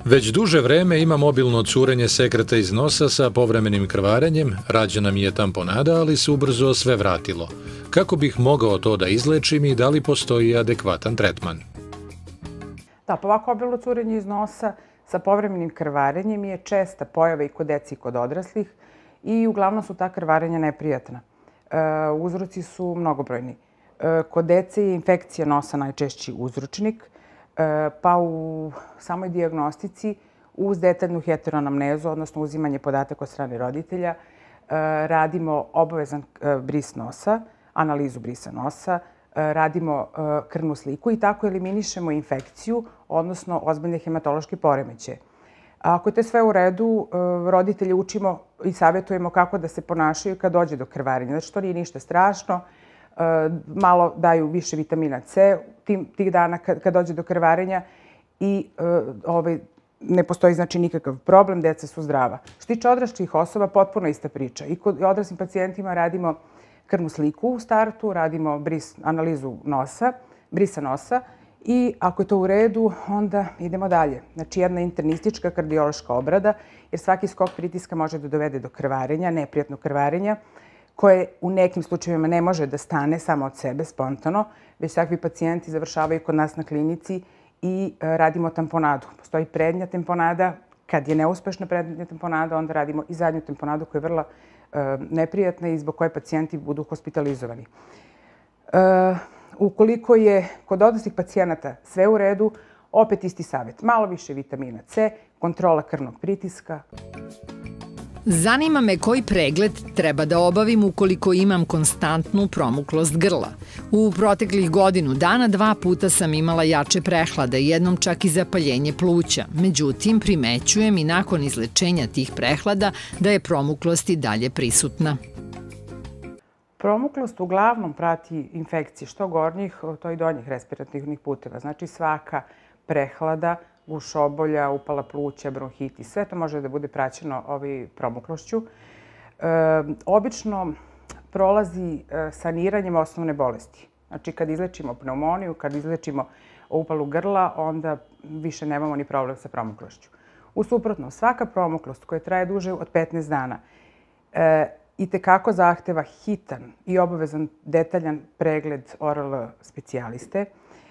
Već duže vreme ima mobilno curenje sekreta iz nosa sa povremenim krvarenjem, rađena mi je tamponada, ali se ubrzo sve vratilo. Kako bih mogao to da izlečim i da li postoji adekvatan tretman? Da, pa ovako obilno curenje iz nosa sa povremenim krvarenjem je česta pojava i kod dece i kod odraslih i uglavnom su ta krvarenja neprijatna. Uzroci su mnogobrojni. Kod dece je infekcija nosa najčešći uzročnik, pa u samoj dijagnostici uz detaljnu heteroanamnezu, odnosno uzimanje podataka od strane roditelja, radimo obavezan bris nosa, analizu brisa nosa, radimo krvnu sliku i tako eliminišemo infekciju, odnosno ozbiljne hematološke poremećaje. Ako je to sve u redu, roditelje učimo i savjetujemo kako da se ponašaju kad dođe do krvarenja. Znači, to nije ništa strašno. Malo daju više vitamina C tih dana kad dođe do krvarenja i ne postoji znači nikakav problem, deca su zdrava. Što se tiče odraslih osoba, potpuno ista priča. I kod odraslim pacijentima radimo krvnu sliku u startu, radimo analizu nosa, brisa nosa i ako je to u redu, onda idemo dalje. Znači jedna internistička kardiološka obrada, jer svaki skok pritiska može da dovede do krvarenja, neprijatnog krvarenja, koje u nekim slučajevima ne može da stane samo od sebe, spontano, već takvi pacijenti završavaju kod nas na klinici i radimo tamponadu. Postoji prednja tamponada. Kad je neuspešna prednja tamponada, onda radimo i zadnju tamponadu koja je vrlo neprijatna i zbog koje pacijenti budu hospitalizovani. Ukoliko je kod odraslih pacijenata sve u redu, opet isti savjet. Malo više vitamina C, kontrola krvnog pritiska. Zanima me koji pregled treba da obavim ukoliko imam konstantnu promuklost grla. U proteklih godinu dana 2 puta sam imala jače prehlade, jednom čak i zapaljenje pluća. Međutim, primećujem i nakon izlečenja tih prehlada da je promuklost i dalje prisutna. Promuklost uglavnom prati infekcije, što gornjih, to i donjih respiratornih puteva. Znači svaka prehlada, gušobolja, upala pluća, bronhitis, sve to može da bude praćeno promuklošću. Obično prolazi saniranjem osnovne bolesti. Znači kad izlečimo pneumoniju, kad izlečimo upalu grla, onda više nemamo ni problem sa promuklošću. Usuprotno, svaka promuklost koja traje duže od 15 dana itekako zahteva hitan i obavezan detaljan pregled ORL specijaliste,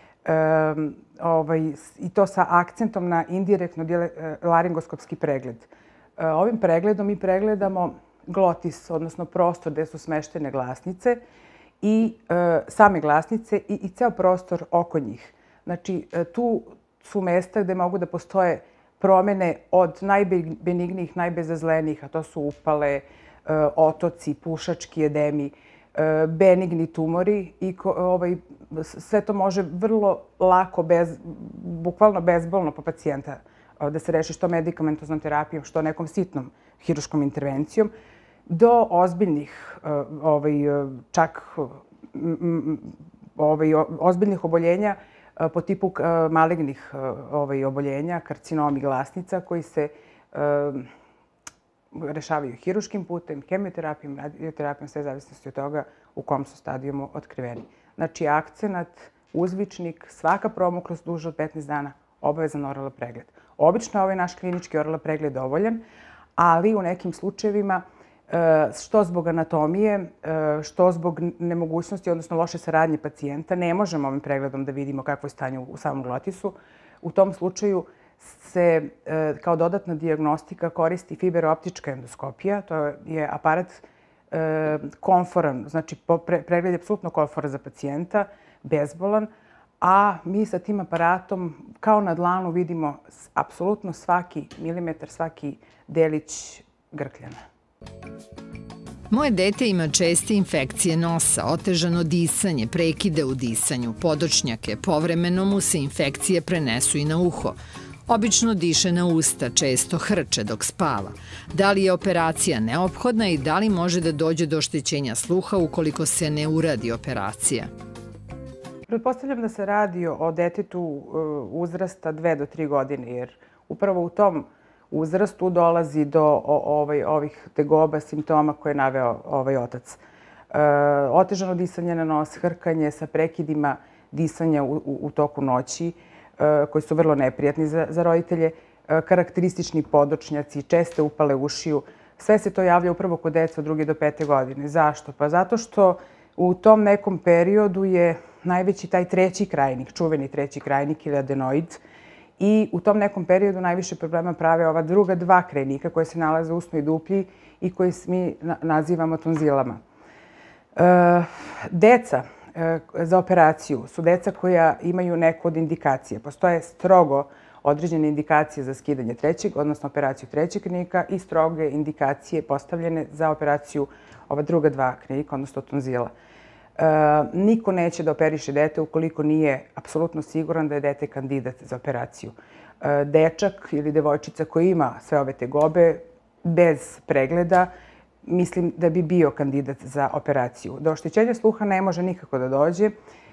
i to sa akcentom na indirektno laringoskopski pregled. Ovim pregledom mi pregledamo glotis, odnosno prostor gde su smeštene glasnice i same glasnice i ceo prostor oko njih. Znači, tu su mesta gde mogu da postoje promene od najbenignijih, najbezazlenijih, a to su upale, otoci, pušački edemi, benigni tumori i sve to može vrlo lako, bukvalno bezbolno po pacijenta da se reši što medikamentoznom terapijom, što nekom sitnom hiruškom intervencijom, do ozbiljnih, čak ozbiljnih oboljenja po tipu malignih oboljenja, karcinomi glasnica koji se rešavaju hiruškim putem, hemioterapijom, radioterapijom, sve zavisnosti od toga u kom su stadijumu otkriveni. Znači, akcenat, uzvičnik, svaka promuklost duže od 15 dana, obavezan ORL pregled. Obično je ovaj naš klinički ORL pregled dovoljan, ali u nekim slučajevima, što zbog anatomije, što zbog nemogućnosti, odnosno loše saradnje pacijenta, ne možemo ovim pregledom da vidimo kakvo je stanje u samom glotisu. U tom slučaju se kao dodatna dijagnostika koristi fiberooptička endoskopija. To je aparat komforan, znači pregled je apsolutno komforan za pacijenta, bezbolan, a mi sa tim aparatom kao na dlanu vidimo apsolutno svaki milimetar, svaki delić grkljana. Moje dete ima česte infekcije nosa, otežano disanje, prekide u disanju, podočnjake, povremeno mu se infekcije prenesu i na uho. Obično diše na usta, često hrče dok spava. Da li je operacija neophodna i da li može da dođe do oštećenja sluha ukoliko se ne uradi operacija? Pretpostavljam da se radi o detetu uzrasta 2 do 3 godine, jer upravo u tom uzrastu dolazi do ovih tegoba, simptoma koje je naveo ovaj otac. Otežano disanje na nos, hrkanje sa prekidima disanja u toku noći, koji su vrlo neprijatni za roditelje, karakteristični podočnjaci, česte upale ušiju. Sve se to javlja upravo kod deca od 2. do 5. godine. Zašto? Pa zato što u tom nekom periodu je najveći taj treći krajnik, čuveni treći krajnik ili adenoid. I u tom nekom periodu najviše problema prave ova druga dva krajnika koje se nalaze u usnoj duplji i koje mi nazivamo tonzilama. Deca za operaciju su deca koja imaju neku od indikacija. Postoje strogo određene indikacije za skidanje trećeg, odnosno operaciju trećeg krajnika i stroge indikacije postavljene za operaciju ova druga dva krajnika, odnosno tonzila. Niko neće da operiše dete ukoliko nije apsolutno siguran da je dete kandidat za operaciju. Dečak ili devojčica koji ima sve ove tegobe bez pregleda, mislim da bi bio kandidat za operaciju. Do oštećenja sluha ne može nikako da dođe.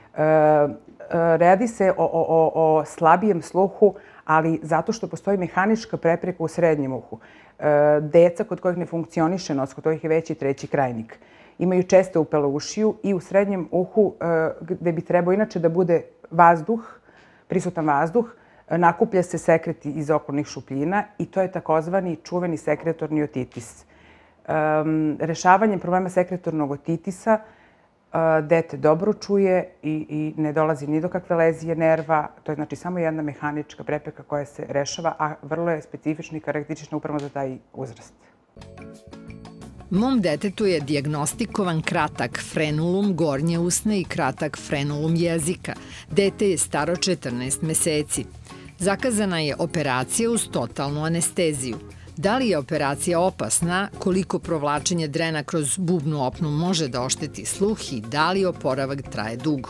Radi se o slabijem sluhu, ali zato što postoji mehanička prepreka u srednjem uhu. Deca kod kojih ne funkcioniše nos, kod kojih je veći treći krajnik, imaju česte upale ušiju i u srednjem uhu, gde bi trebao inače da bude vazduh, prisutan vazduh, nakuplja se sekret iz okolnih šupljina i to je takozvani čuveni sekretorni otitis. Rešavanjem problema sekretornog otitisa dete dobro čuje i ne dolazi ni do kakve lezije nerva. To je znači samo jedna mehanička prepreka koja se rešava, a vrlo je specifična i karakteristična upravo za taj uzrast. Mom detetu je dijagnostikovan kratak frenulum gornje usne i kratak frenulum jezika. Dete je staro 14 meseci. Zakazana je operacija uz totalnu anesteziju. Da li je operacija opasna, koliko provlačenje drena kroz bubnu opnu može da ošteti sluh i da li oporavak traje dugo?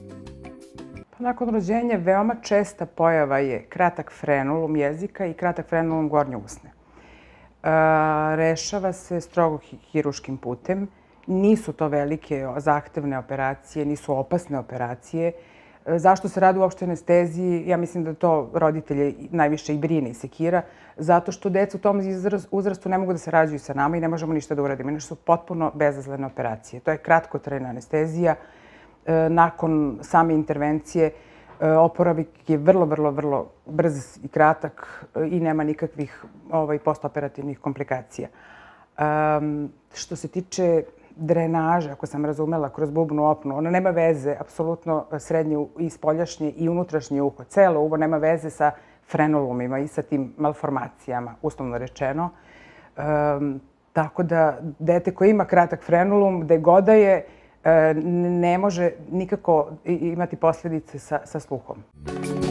Nakon rođenja veoma česta pojava je kratak frenulum jezika i kratak frenulum gornje usne. Rešava se strogo hiruškim putem. Nisu to velike zahtevne operacije, nisu opasne operacije. Zašto se radi uopšte anesteziji? Ja mislim da to roditelje najviše i brine i sekira, zato što deca u tom uzrastu ne mogu da se rađaju sa nama i ne možemo ništa da uradimo. Inače su potpuno bezazlene operacije. To je kratkotrajna anestezija. Nakon same intervencije oporavak je vrlo brz i kratak i nema nikakvih postoperativnih komplikacija. Što se tiče drenaže, ako sam razumela, kroz bubnu opnu, ona nema veze, apsolutno srednje i spoljašnje i unutrašnje uho. Celo uvo nema veze sa frenulumima i sa tim malformacijama, uslovno rečeno. Tako da dete koje ima kratak frenulum, gde god da je, ne može nikako imati posljedice sa sluhom.